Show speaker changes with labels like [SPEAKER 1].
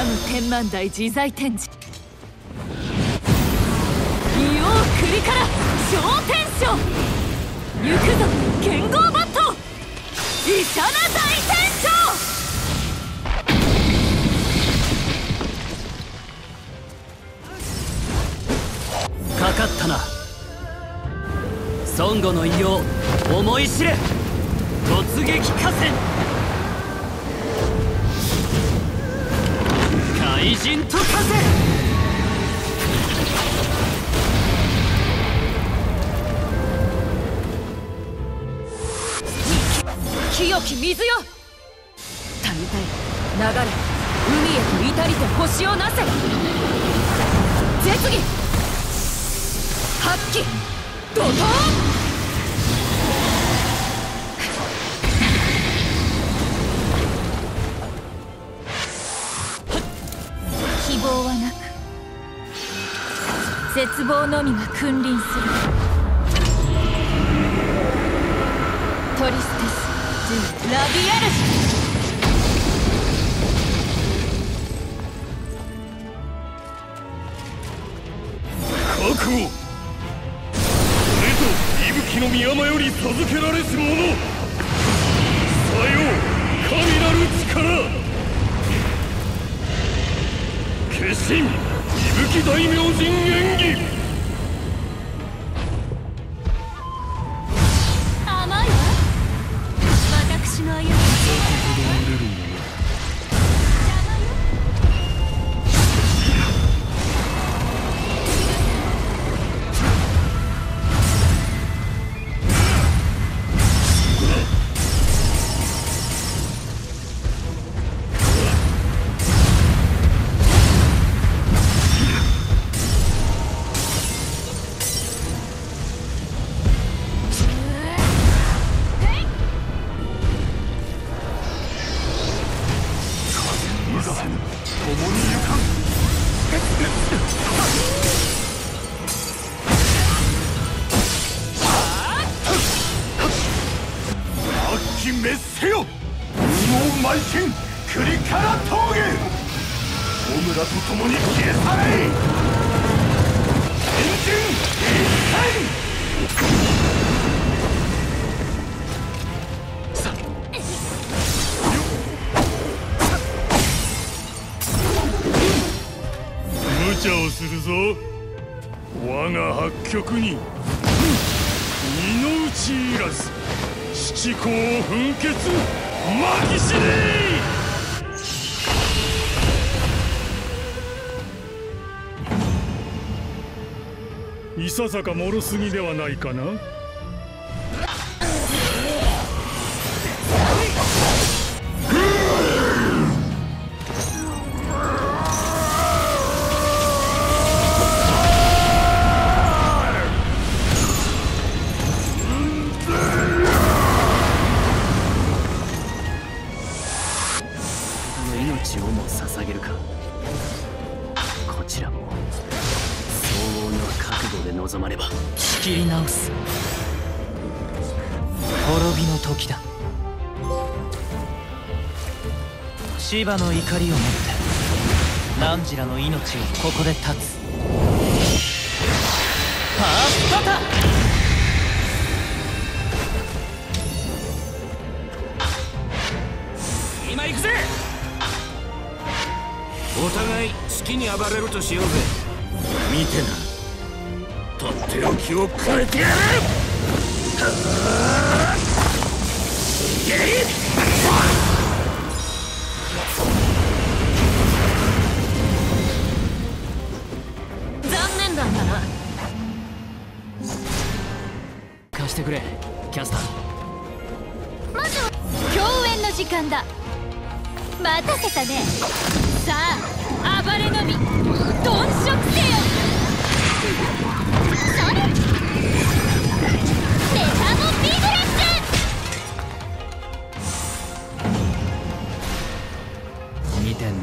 [SPEAKER 1] 無天満台自在天示、異様栗から小天将、行くぞ剣豪バット、イシャナ大天将。かかったな。孫悟の異様思い知れ、突撃合戦、怪人と風。清き水よ、たりたい流れ、海へと至りて星をなせ。絶技発揮怒涛。希望はなく絶望のみが君臨する。トリステス・ラビエルジ。
[SPEAKER 2] 覚悟。息吹の宮間より授けられし者、さよ神なる力。化身息吹大明神演技。
[SPEAKER 1] 甘いわ、私の歩み。
[SPEAKER 2] 滅せよ、運王邁進栗から峠。オムラと共に消え去れ。天神一体。無茶をするぞ。我が八極に二の打ちいらず、七孔噴血巻き死ね。いささかもろすぎではないかな。命をも捧げるか。こちらも相応の覚悟で臨まねば。仕切り直す。滅びの時だ。シバの怒りを持ってナンジラの命をここで断つ。パースパタ。今行くぜ。お互い好きに暴れるとしようぜ。見てな、とっておきをくれてやる。
[SPEAKER 1] 残念だったな。
[SPEAKER 3] 貸してくれ、キャスター。
[SPEAKER 1] まずは共演の時間だ。待たせたね。さあ暴れのみ鈍将